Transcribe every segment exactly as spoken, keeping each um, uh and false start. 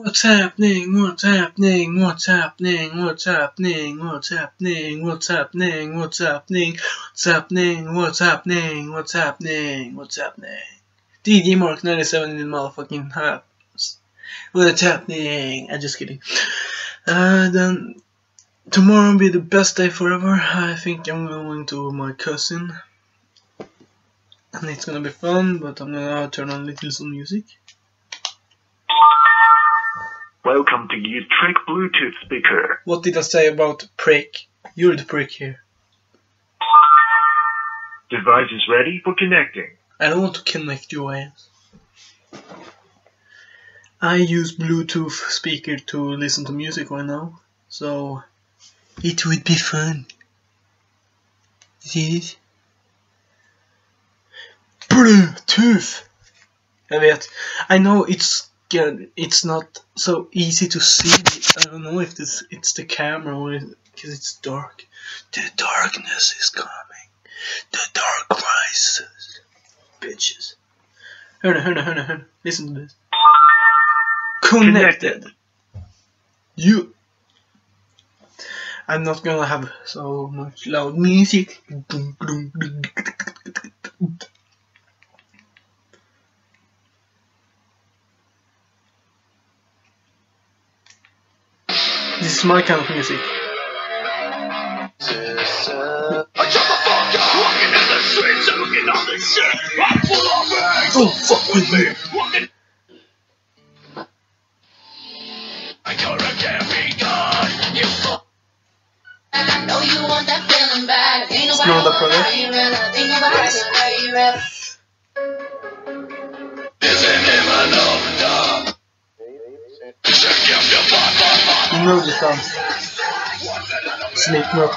What's happening? What's happening? What's happening? What's happening? What's happening? What's happening? What's happening? What's happening? What's happening? What's happening? What's happening? D J Mark ninety-seven in the motherfucking house. What's happening? I'm just kidding. Uh, then tomorrow will be the best day forever. I think I'm going to my cousin, and it's gonna be fun. But I'm gonna turn on a little some music. Welcome to your Trick Bluetooth speaker. What did I say about prick? You're the prick here. Device is ready for connecting. I don't want to connect your ass. I use Bluetooth speaker to listen to music right now, so it would be fun. See this? Bluetooth! Jag vet. I know it's it's not so easy to see. I don't know if this it's the camera or because it's dark. The darkness is coming. The dark rises. Bitches. Hör nu, hör nu, hör nu, hör nu. Listen to this. Connected. You. I'm not gonna have so much loud music. This is my kind of music. Oh, fuck with me. I know you want that feeling back. Ain't nobody Smell the product. You know the song. Slipknot.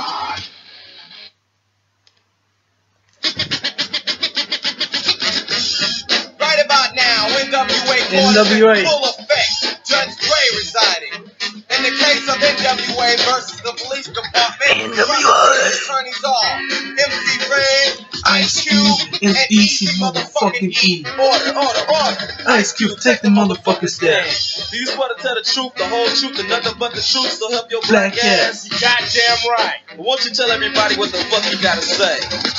Right about now, N W A N W A. full effect. Judge Dre residing. In the case of N W A versus the police department, N W A. attorneys are M C Red, Ice Cube, and Easy motherfucking E. Order, order, order. Ice Cube, take the motherfuckers down. Do you want to tell the truth, the whole truth, and nothing but the truth? So help your Black black, ass. ass. You goddamn right. But won't you tell everybody what the fuck you gotta say?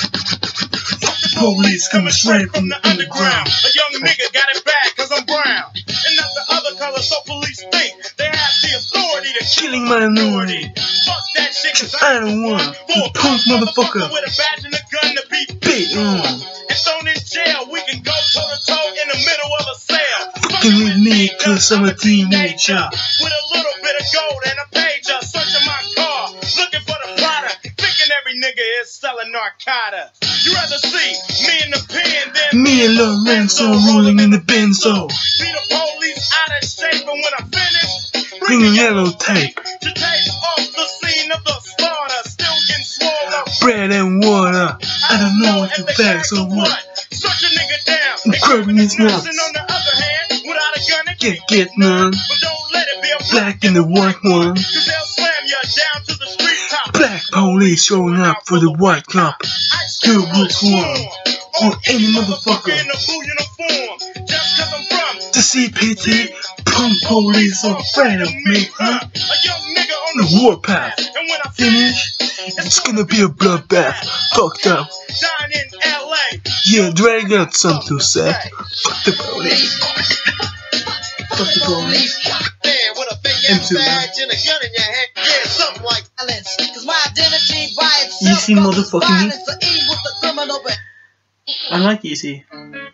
Police coming straight from the underground. A young nigga got it bad cause I'm brown. And not the other color, so police think they have the authority to Killing minority. Fuck that shit, cause I don't want a punk motherfucker with a badge and a gun to be beat on. and thrown in jail. We can go toe to toe in the middle of a cell. Fucking with me cause I'm a teenager. With a little bit of gold and a pager. Searching my car, looking for the product. Thinking every nigga is selling narcotics. You rather see me in the pen than Me and Lorenzo rolling in the benzo. be the police out of shape. And when I finish, Bring a yellow tape. to take off the scene of the slaughter. Still getting swollen. Bread and water. I don't know if the facts or what. Such a nigga down. I'm grabbing his nuts. And on the other hand, without a gun, it Get can't get none. But don't let it be a Black and the white one. Cause they'll slam you down to the street top. Black police showing up for the white club. Two groups one. On any motherfucker. In a blue uniform. Just cause I'm from The C P T. Punk police are afraid of me, huh? a young nigga on The warpath. And when I Finish. It's gonna be a bloodbath. Fucked up. dying in L A. Yeah, Dre got something to say. Fuck the police. Fuck the police. Man, with a big M ass two, badge and a gun in your hand. Yeah, something like Violence, cause my identity by itself Easy motherfucking me. violence, the evil, the criminal, but I like Easy.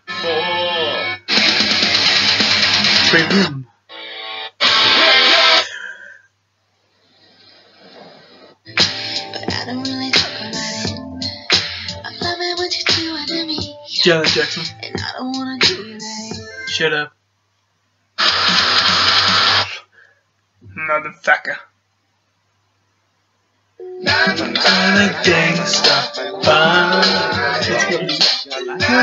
Free room. I don't really talk about it. I love it when you do it to me, Janet Jackson. and I don't wanna do that. Shut up. Motherfucker. Not a gangsta. Bye.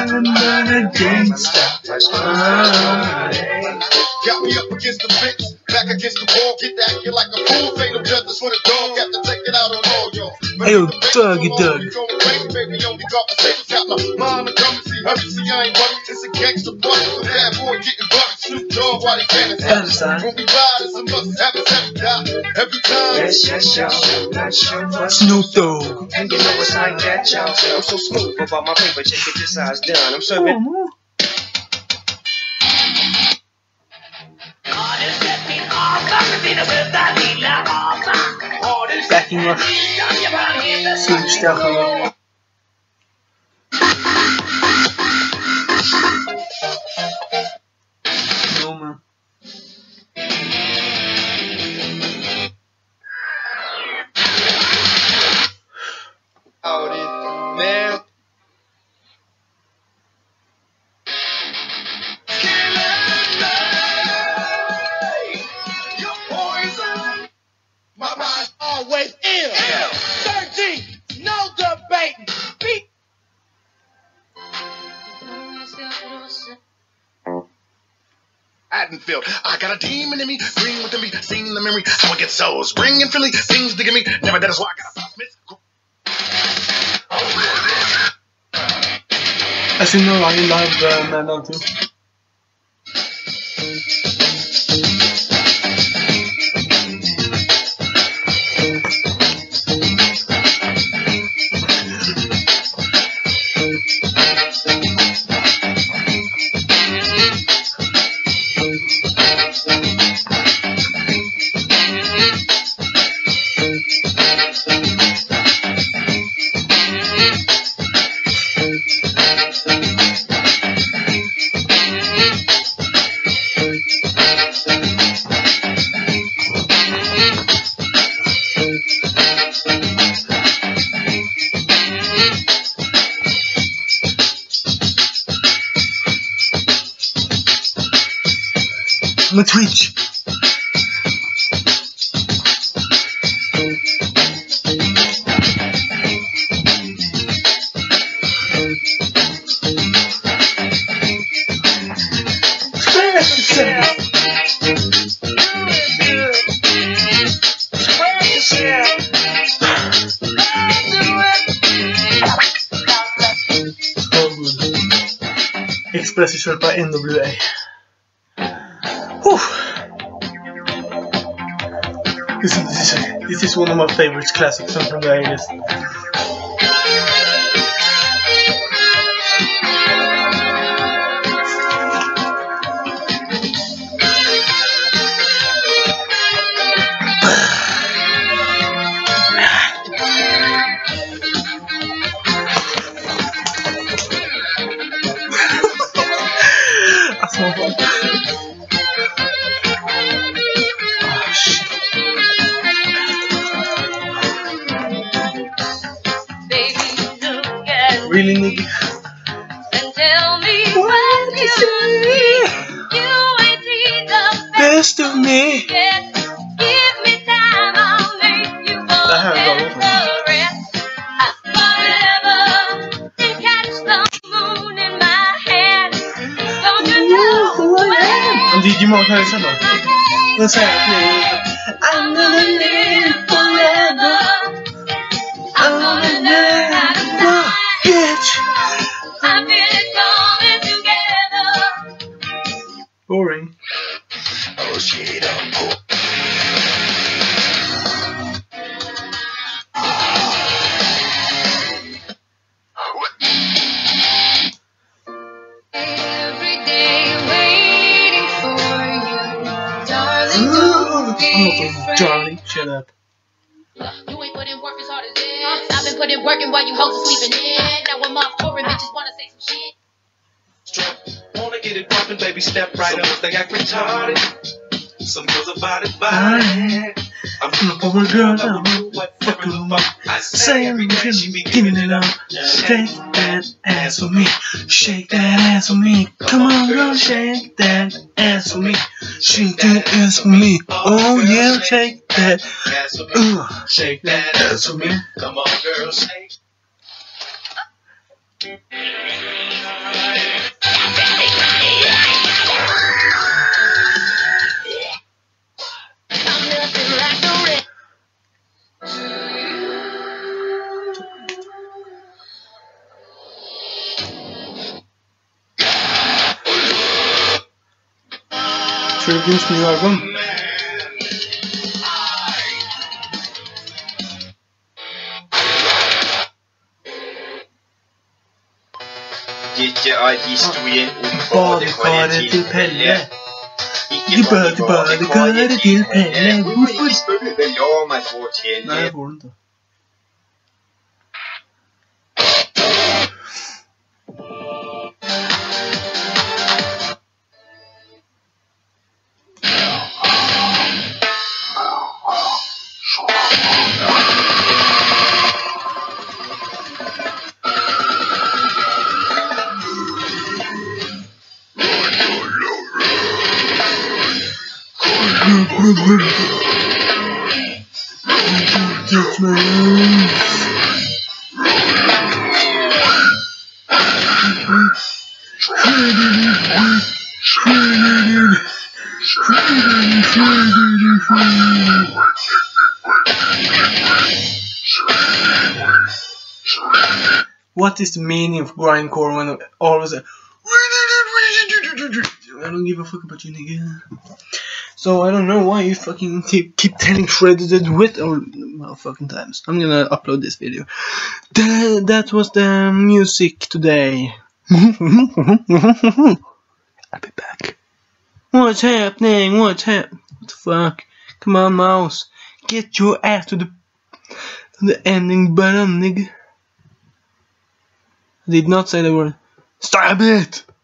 Not a gangsta. Bye. got me up against the fence. back against the wall, get that acting like a fool. Fatal justice for the dog, got to take it out on all y'all. Hey, yo, Dougie Doug. Baby, only conversations got my mind and come see. Hurry, see, I ain't worried. It's a gangster buck. A bad boy getting bucked. Snoop Dogg while they fantasize. When we ride, it's a must have it every time. Every time. Yes, yes, y'all. Not sure what Snoop Dogg. and you know it's like that, y'all. I'm so smooth about my paper. Check it, this how it's done. I'm serving. Backing up. Snoop Dogg. No, man. Out it, man. My mind always ill. thirteen, no debating. Beat. Haddonfield, I got a demon in me, green within me, seen the memory, how I get souls, ring and Philly, things to give me, never that is why I got a Bob Smith. As you know, I love uh, Man Down too. I'm a Twitch. Express är kört på N W A. Whew. This is, this is this is one of my favorites, classic songs from the eighties. Really, nigga? And tell me what you see. You ain't seen the Best of me. yet. Give me time, I'll make you Det här är bra forget the rest. Forever and catch the moon in my hand. Don't you know when Men D J Mark här i sen då. Den säger att nu I'm gonna live forever. I'm gonna learn how to fly, bitch. I feel it coming together. Boring. Oh shit, oh. Every day waiting for you, darling. Don't be I'm not afraid. darling. Shut up. You ain't put in work as hard as this. I've been putting work in while you hoes are sleeping in. Now I'm off touring, bitches wanna say some shit. Wanna get it poppin', baby, step right up. They act retarded. Some girls about it, I body. I'm I'm a poor girl, I'm I'm what fuck fucking you fuck. up. I Say I'm giving it up. Shake that ass for me. Shake that ass for me. Come on, girl, shake that ass for me. Shake that ass for me. Oh yeah, shake that. ass for me. Uh, shake that ass for me. Come on, girl, shake. Albins nya album. Gitte av historien om Badekaret til Pelle. Ikke bare badekaret til Pelle. Hvorfor? La meg få til Nei, jeg får den ikke. Touch my eyes. What is the meaning of grindcore when all of a sudden I don't give a fuck about you, nigga. So I don't know why you fucking keep, keep telling Shredded it with or well, fucking times. I'm gonna upload this video. That, that was the music today. I'll be back. What's happening? What's happening? What the fuck? Come on, mouse. Get your ass to the to the ending button, nigga. I did not say the word. Stab it!